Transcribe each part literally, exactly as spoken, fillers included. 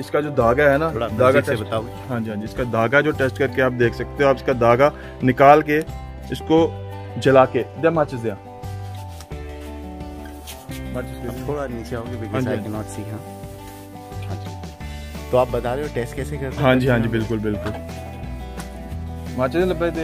इसका जो धागा है ना, धागा से बताओ। हाँ जी हाँ जी, इसका धागा जो टेस्ट करके आप देख सकते हो। आप इसका धागा निकाल के इसको जला के दे माचिस दिया, थोड़ा नीचे आओगे because I can not see. हाँ तो आप बता रहे हो टेस्ट कैसे करते हैं? हाँ जी हाँ जी, बिल्कुल बिल्कुल। माचिस लपे दे।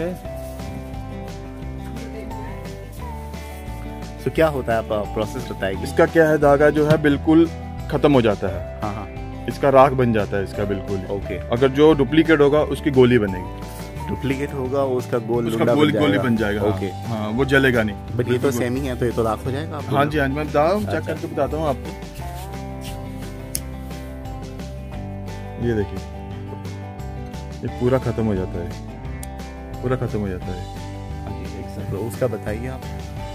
तो क्या होता है, आप प्रोसेस बताइए। इसका क्या है, धागा जो है बिल्कुल खत्म हो जाता है। हाँ हाँ, इसका राख बन जाता है इसका बिल्कुल। ओके। अगर जो डुप्लीकेट होगा उसकी गोली बनेगी। डुप्लीकेट होगा उसका गोल उसका गोल गोली बन जाएगा। ओके हाँ, वो जलेगा नहीं। बट ये तो सेमी है तो ये तो राख हो जाएगा। हाँ जी हाँ जी, मैं बता रहा हूँ, चेक करके बताता हूँ आपको। ये देखिए, ये पूरा खत्म हो जाता है, पूरा खत्म हो जाता है। तो उसका बताइए आप।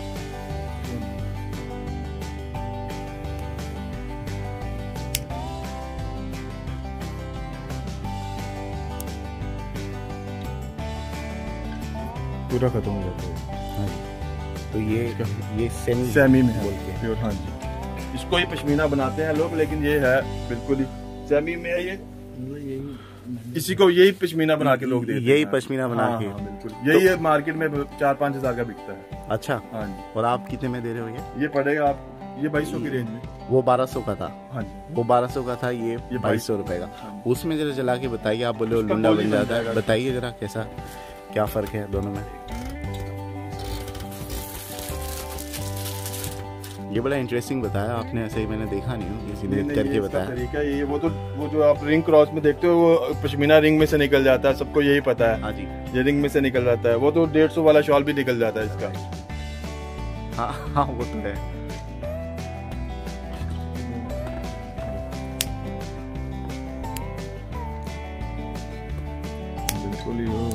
पूरा खत्म हो जाता है। हाँ, तो ये ये सेमी सेमी में बोल के प्योर। हाँ जी, इसको ही पश्मीना बनाते हैं लोग, लेकिन ये है बिल्कुल ही सेमी में है। ये इसी को यही पश्मीना बना के लोग देते हैं। यही पश्मीना बना हाँ, के। हाँ, बिल्कुल यही है। मार्केट में चार पाँच हजार का बिकता है। अच्छा। हाँ जी। और आप कितने में दे रहे हो ये? ये पड़ेगा आप ये बाईस सौ की रेंज में। वो बारह सौ का था। हाँ जी, वो बारह सौ का था, ये ये बाईस सौ रुपए का। हाँ। उसमें जरा जला के बताइए। आप बोले लुंडा बन जाता है, बताइए जरा कैसा क्या फर्क है दोनों में। ये बड़ा इंटरेस्टिंग बताया आपने, ऐसे ही मैंने देखा नहीं हूँ, किसी ने करके बताया। तरीका ये वो तो वो जो आप रिंग क्रॉस में देखते हो, वो पश्मीना रिंग में से निकल जाता है, सबको यही पता है। हाँ जी, ये रिंग में से निकल जाता है। वो तो डेढ़ सौ वाला शॉल भी निकल जाता है इसका। हाँ हाँ, वो तो है। बिल्कुल ही हो।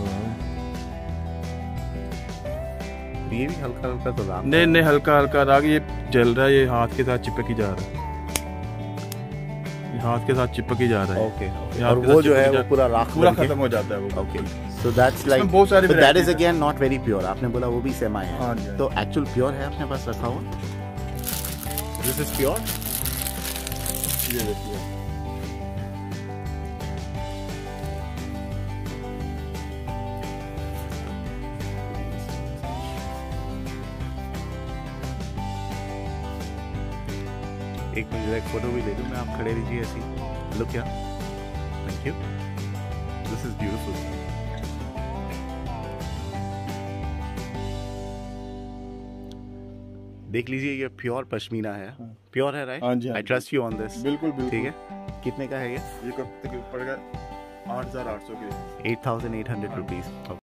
ये भी हल्का हल्का तो राग। नहीं नहीं, हल्का हल्का राग। ये जल रहा है, ये हाथ के साथ चिपक ही जा रहा है। ये हाथ के साथ चिपक ही जा रहा है। Okay, okay. और वो जो है वो पूरा राख पूरा खत्म हो जाता है वो। ओके, सो दैट्स लाइक बहुत सारे that is again not very pure. आपने बोला वो भी सेमी है। हाँ जी, तो एक्चुअल प्योर है अपने पास रखा हुआ? This is pure. ये देखिए, एक मिनट एक फोटो भी ले लूं मैं, आप खड़े रहिए ऐसी। लुक क्या, thank you, this is beautiful. देख लीजिए, ये प्योर पश्मीना है। प्योर है, राइट? हाँ जी, I trust you on this. बिल्कुल बिल्कुल। ठीक है, कितने का है ये? ये कब तक पड़ेगा? आठ हजार आठ सौ के। Eight thousand eight hundred rupees.